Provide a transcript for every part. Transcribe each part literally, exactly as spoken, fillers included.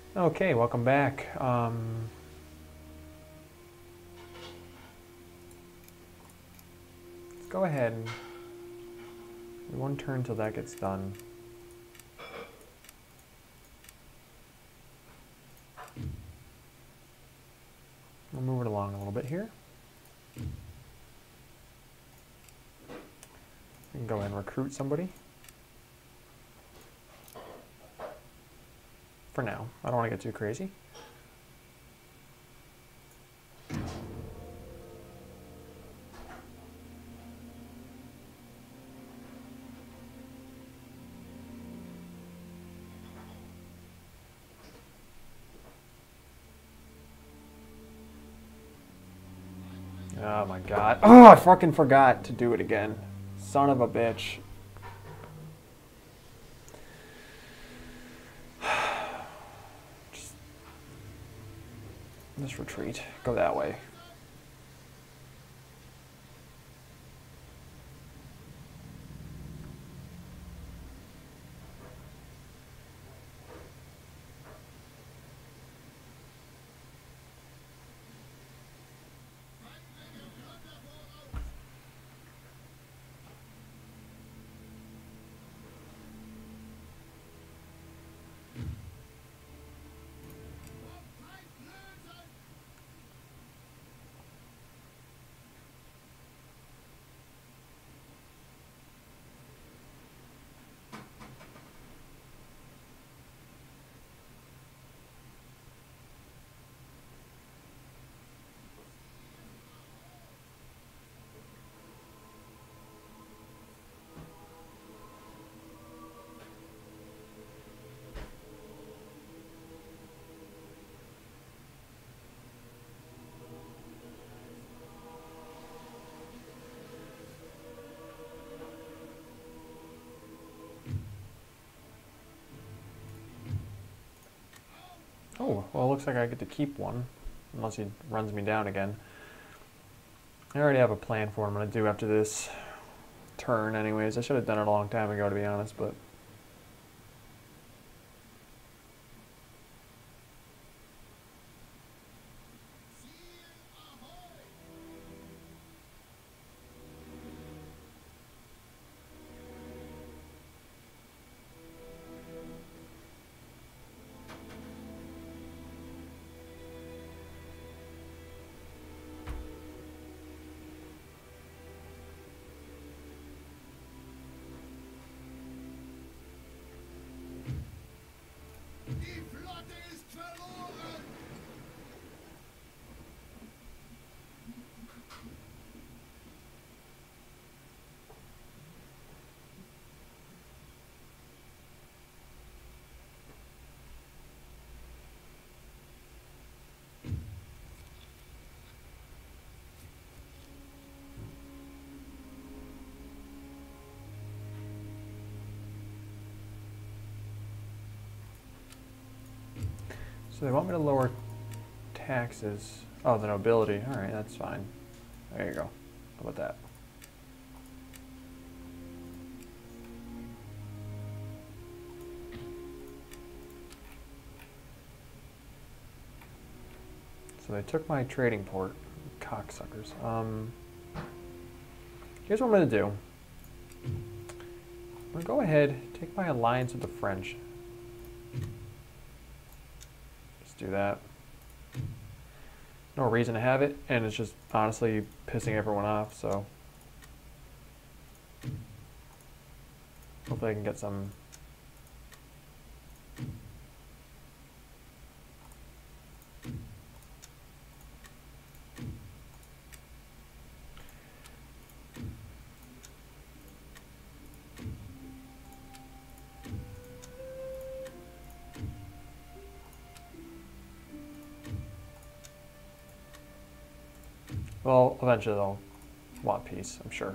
Okay, welcome back. Um, let's go ahead and one turn till that gets done. We'll move it along a little bit here. We can go ahead and recruit somebody. For now. I don't want to get too crazy. Oh my god. Oh, I fucking forgot to do it again. Son of a bitch. Just, just retreat. Go that way. Oh, well, it looks like I get to keep one. Unless he runs me down again. I already have a plan for what I'm going to do after this turn anyways. I should have done it a long time ago, to be honest, but... So they want me to lower taxes. Oh, the nobility. All right, that's fine. There you go. How about that? So they took my trading port. Cocksuckers. Um, here's what I'm going to do. I'm going to go ahead, take my alliance with the French. Do that. No reason to have it, and it's just honestly pissing everyone off, so hopefully I can get some. Well, eventually they'll want peace, I'm sure.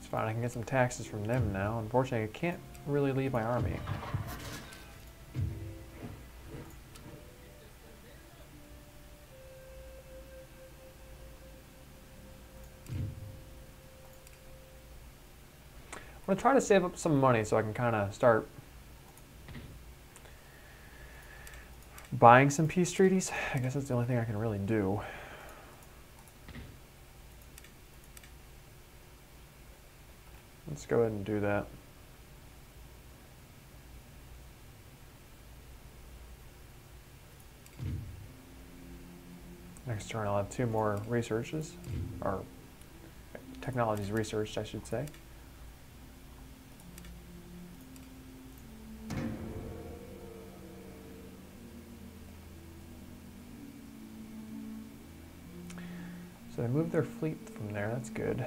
fine, I can get some taxes from them now. Unfortunately, I can't really leave my army. I'm gonna try to save up some money so I can kind of start buying some peace treaties. I guess that's the only thing I can really do. Let's go ahead and do that. Next turn I'll have two more researches, or technologies researched, I should say. So they moved their fleet from there, that's good.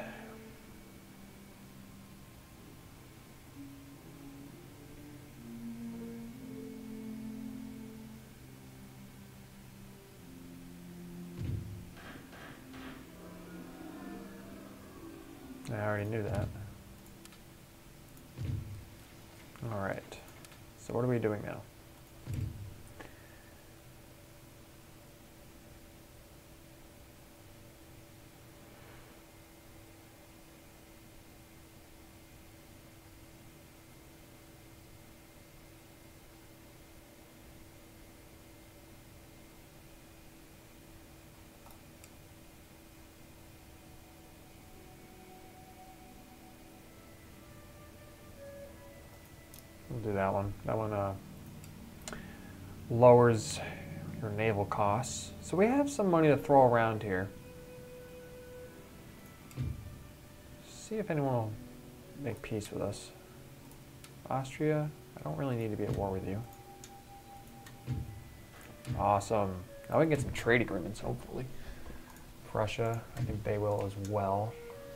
I already knew that. All right, so what are we doing now? We'll do that one. That one uh, lowers your naval costs. So we have some money to throw around here. See if anyone will make peace with us. Austria, I don't really need to be at war with you. Awesome. Now we can get some trade agreements, hopefully. Prussia, I think they will as well.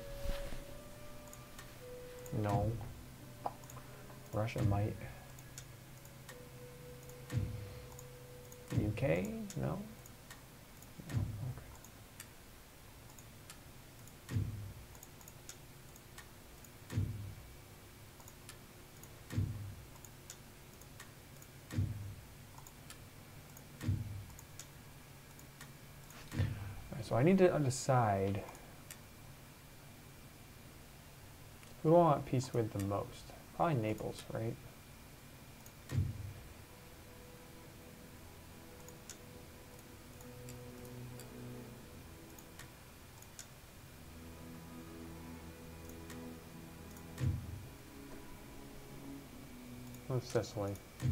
No. Russia might. U K? No? No. Okay. All right, so I need to decide who do I want peace with the most? Probably Naples, right? What's Sicily?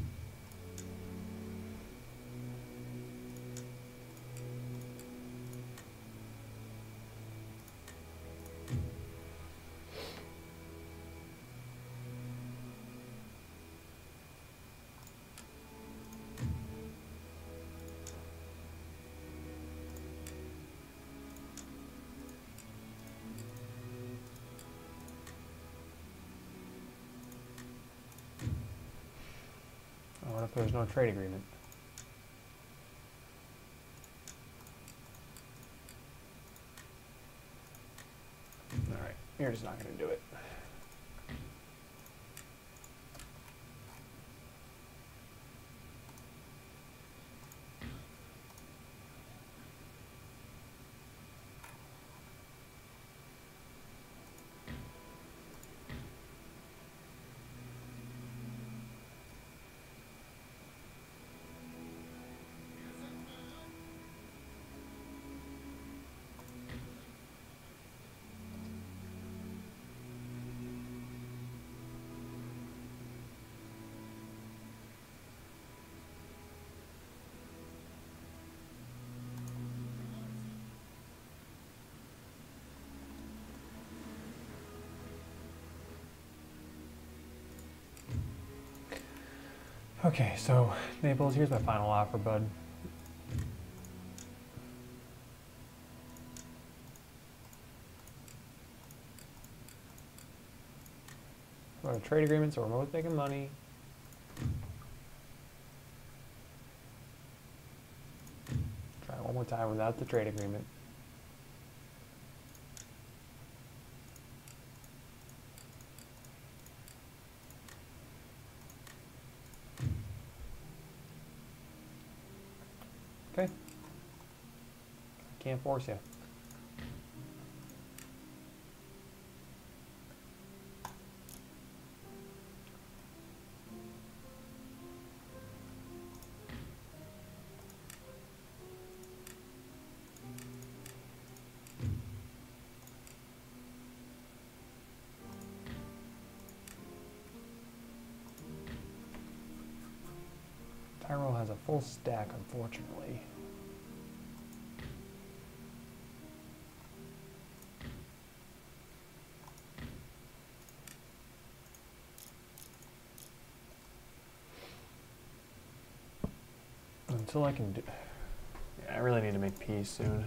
What if there's no trade agreement? All right, you're just not going to do it. Okay, so Naples, here's my final offer, bud. We're on a trade agreement, so we're both making money. Try it one more time without the trade agreement. Okay. Can't force you. Tyrell has a full stack, unfortunately. Until I can do... Yeah, I really need to make peace soon.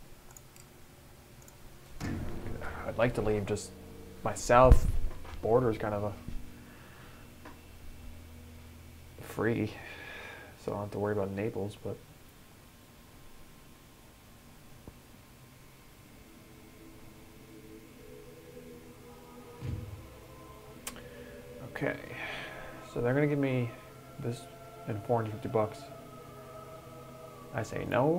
I'd like to leave just... My south border is kind of a... free. So I don't have to worry about Naples, but... Okay. So they're gonna give me this in four hundred fifty bucks. I say no.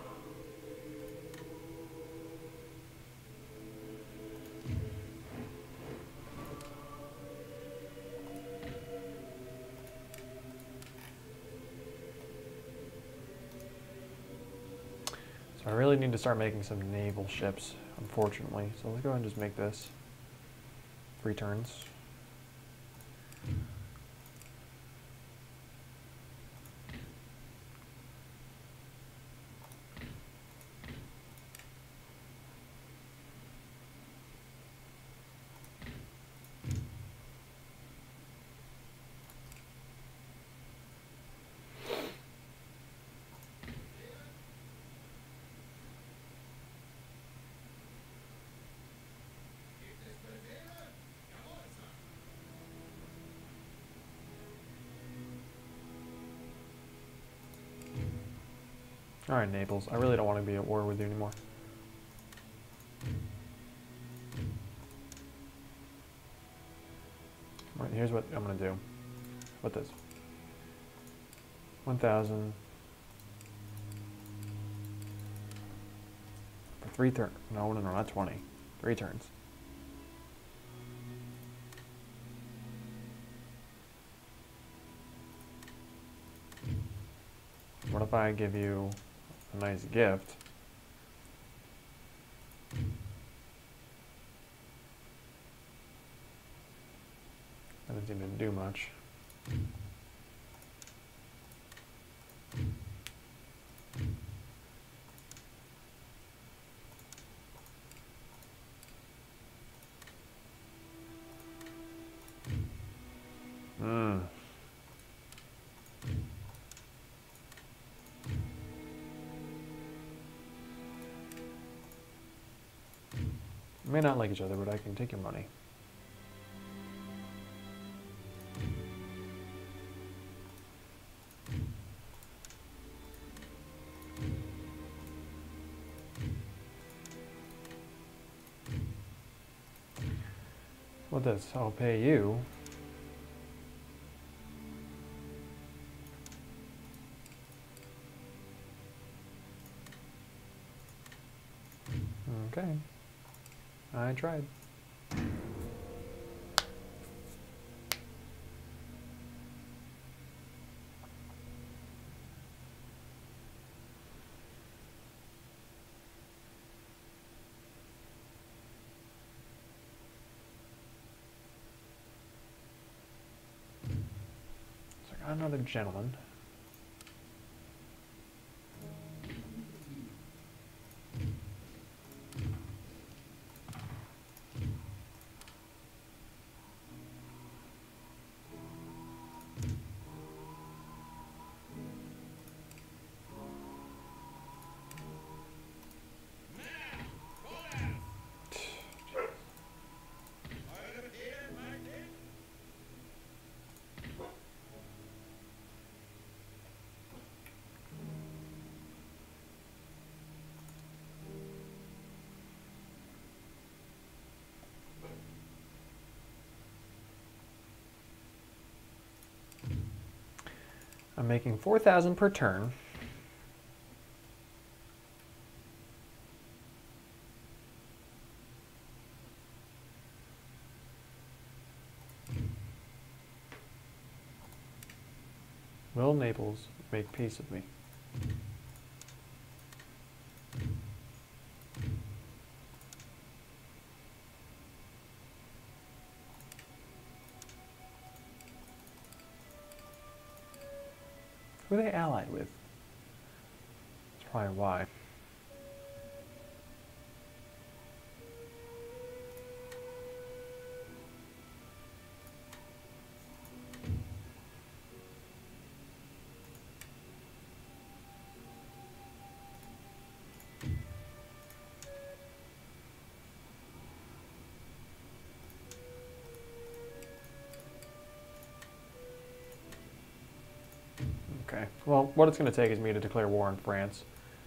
So I really need to start making some naval ships, unfortunately. So let's go ahead and just make this. Three turns. Alright, Naples. I really don't want to be at war with you anymore. Alright, here's what I'm going to do. What this? one thousand. For three turns. No, no, no, not twenty. Three turns. What if I give you a nice gift? That doesn't even do much. Hmm. We may not like each other, but I can take your money. What this? I'll pay you. Okay. I tried. So I got another gentleman. I'm making four thousand per turn. Will Naples make peace with me? Who are they allied with? That's probably why. Okay, well, what it's going to take is me to declare war on France.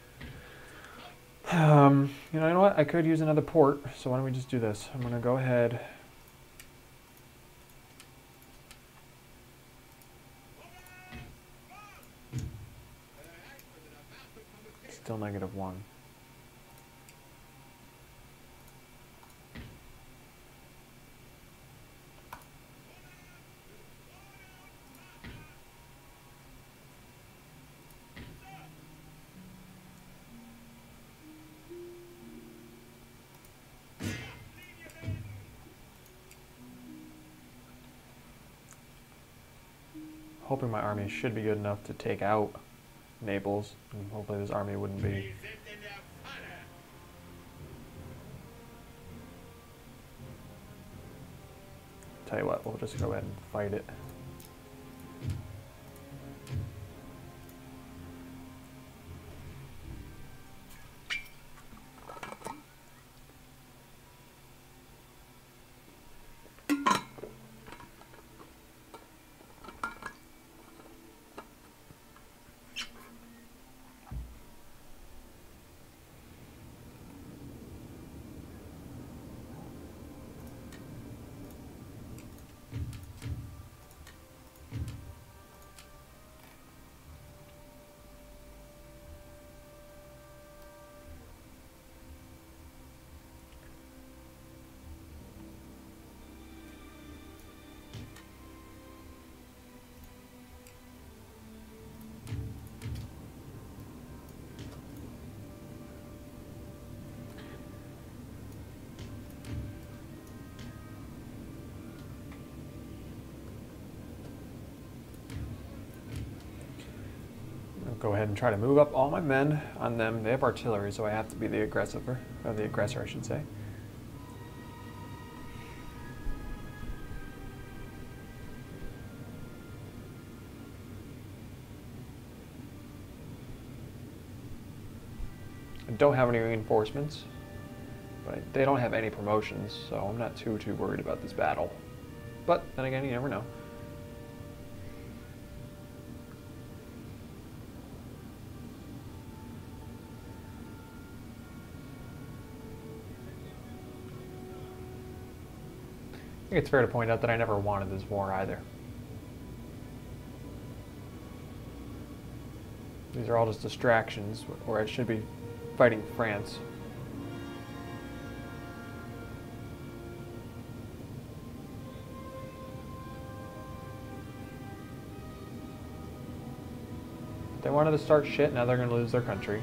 Um, you know, you know what? I could use another port, so why don't we just do this? I'm going to go ahead. Still negative one. Hoping my army should be good enough to take out Naples, and hopefully this army wouldn't be. Tell you what, we'll just go ahead and fight it. Go ahead and try to move up all my men on them. They have artillery, so I have to be the aggressor, or the aggressor, I should say. I don't have any reinforcements, but they don't have any promotions, so I'm not too too worried about this battle. But then again, you never know. I think it's fair to point out that I never wanted this war either. These are all just distractions, where I should be fighting France. They wanted to start shit, now they're going to lose their country.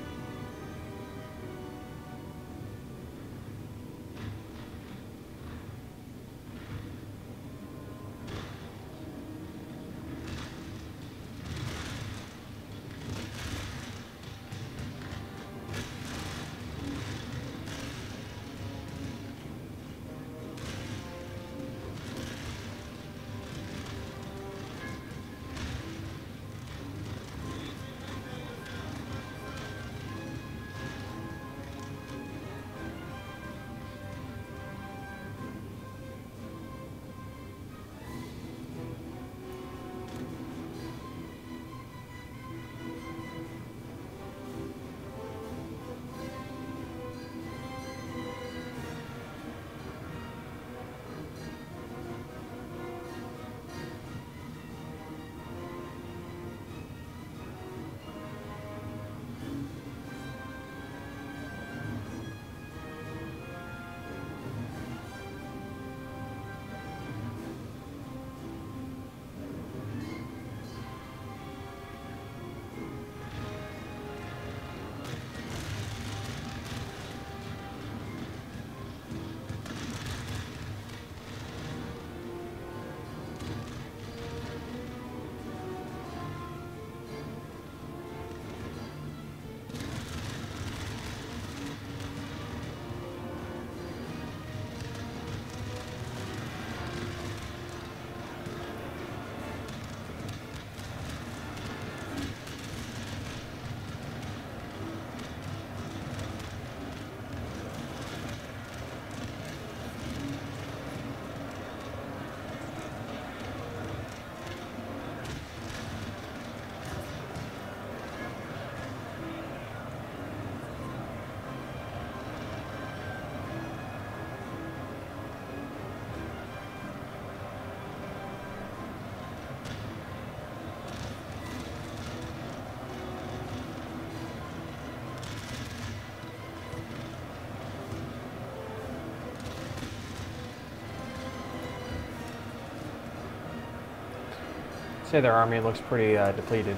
say their army looks pretty uh, depleted.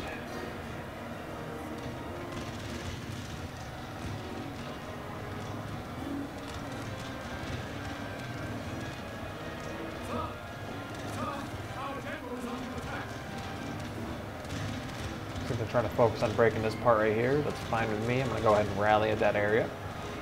So they're trying to focus on breaking this part right here. That's fine with me. I'm going to go ahead and rally at that area.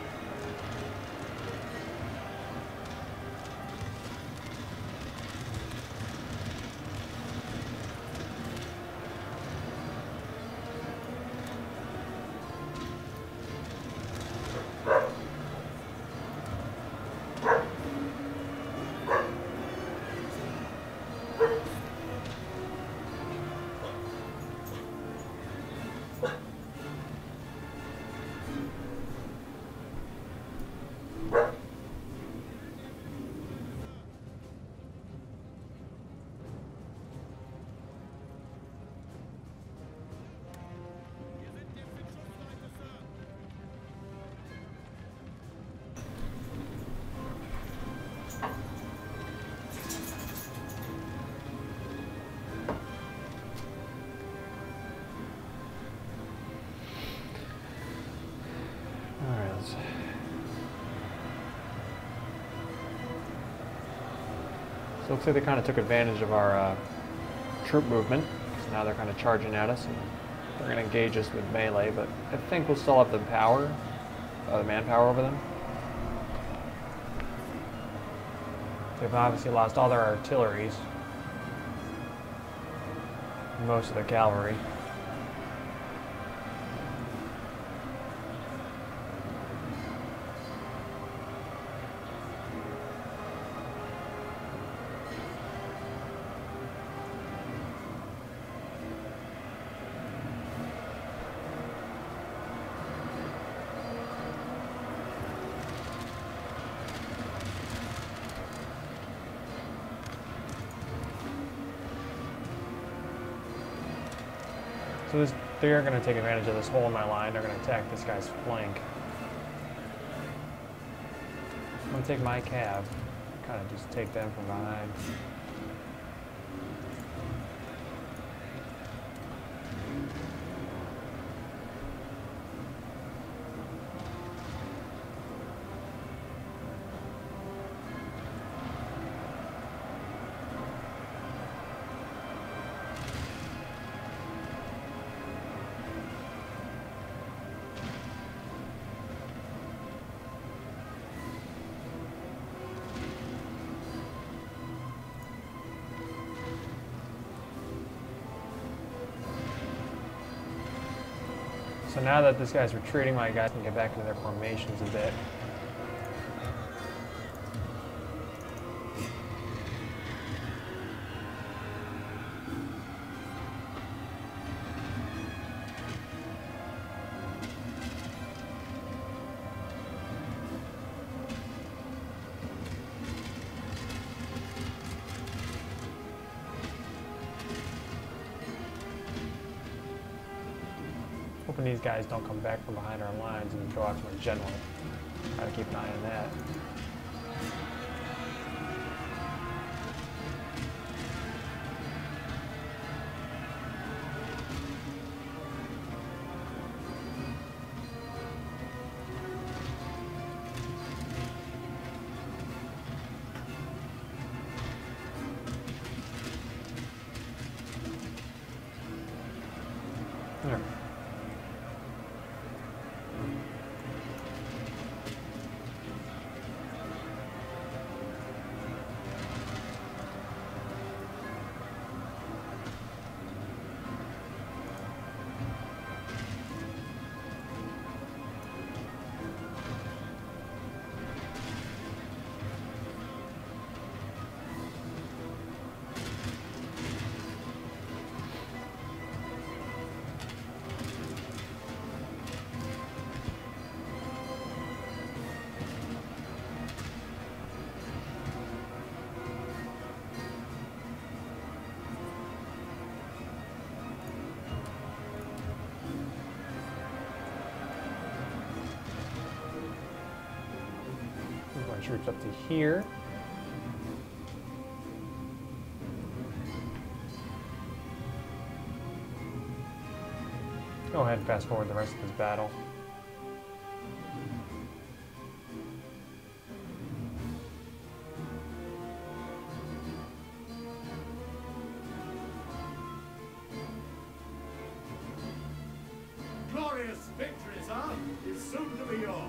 So it looks like they kind of took advantage of our uh, troop movement. So now they're kind of charging at us, and they're going to engage us with melee, but I think we'll still have the power, uh, the manpower over them. They've obviously lost all their artilleries, most of the cavalry. So this, they are going to take advantage of this hole in my line. They're going to attack this guy's flank. I'm going to take my cav, kind of just take them from behind. So now that this guy's retreating, my guys can get back into their formations a bit. Hoping these guys don't come back from behind our lines and go out to my general. Gotta keep an eye on that. There. Troops up to here. go ahead and fast forward the rest of this battle. Glorious victory, sir, is soon to be yours.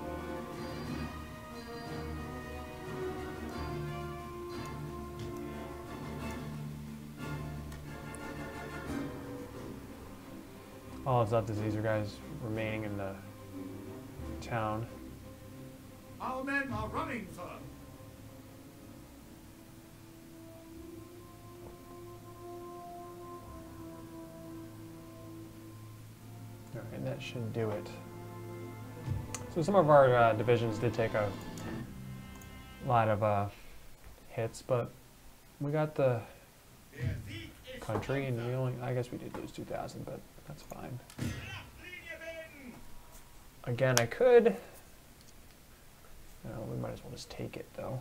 All that's left is these guys remaining in the town. Our men are running, sir. Alright, that should do it. So some of our uh, divisions did take a lot of uh, hits, but we got the country, and we only, I guess we did lose two thousand, but that's fine. Again, I could, no, we might as well just take it though.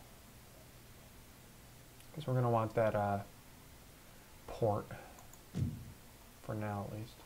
Because we're going to want that uh, port, for now at least.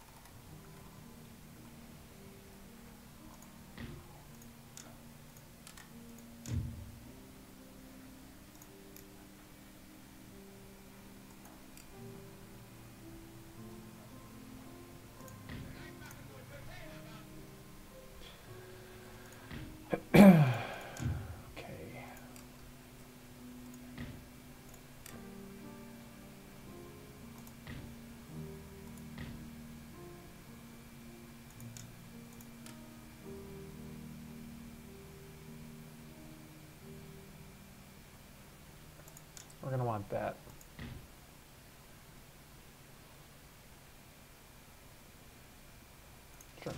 We're going to want that. Sure.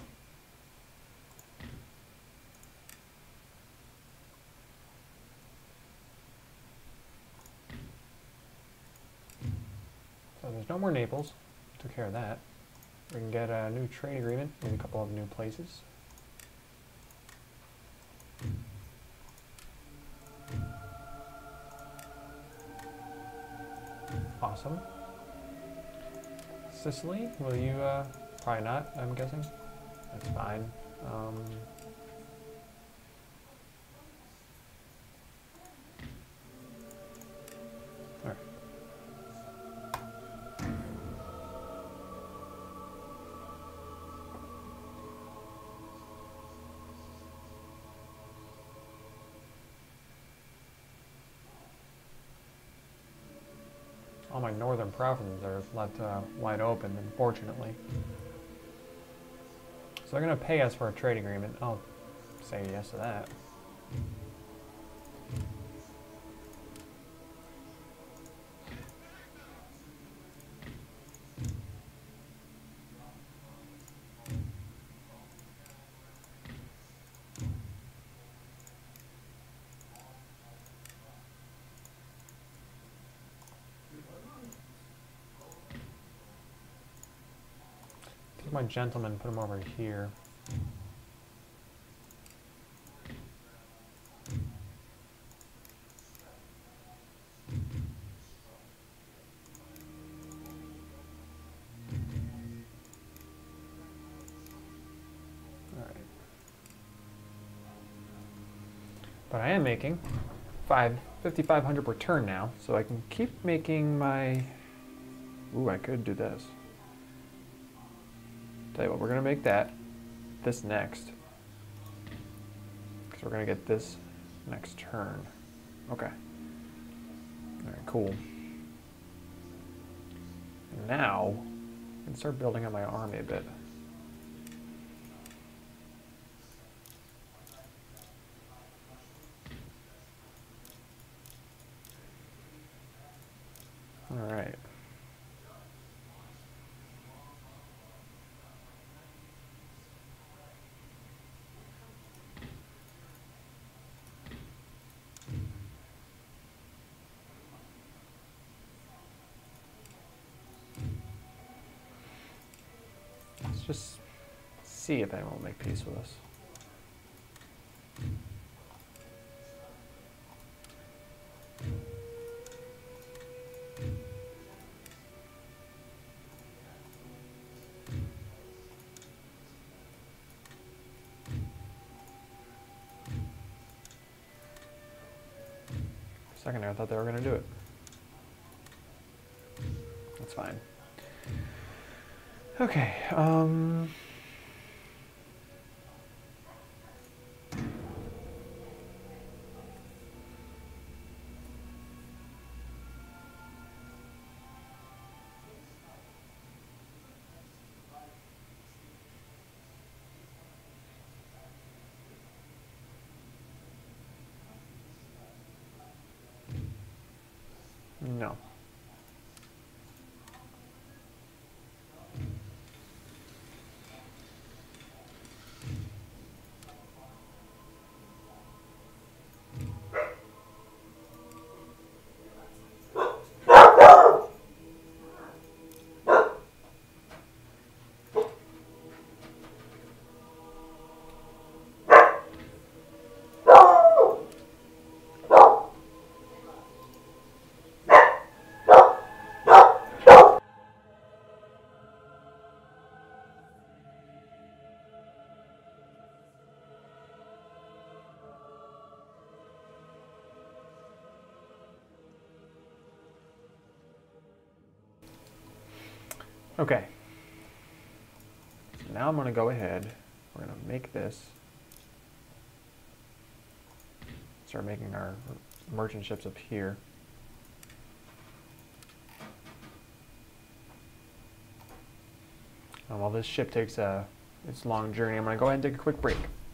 So there's no more Naples. Took care of that. We can get a new trade agreement in a couple of new places. Awesome. Sicily, will you, uh, probably not, I'm guessing. That's fine. Um, all right. All my northern provinces are left uh, wide open, unfortunately. So they're going to pay us for a trade agreement. I'll say yes to that. Take my gentleman, put him over here. But I am making five fifty-five hundred per turn now, so I can keep making my... Ooh, I could do this. Tell you what, we're going to make that this next. Because we're going to get this next turn. Okay. Alright, cool. And now, I can start building up my army a bit. Alright. Let's just see if anyone will make peace with us. second there, I thought they were going to do it. That's fine. Okay. Um... No. Okay. So now I'm going to go ahead. We're going to make this. Start making our merchant ships up here. And while this ship takes a its long journey, I'm going to go ahead and take a quick break.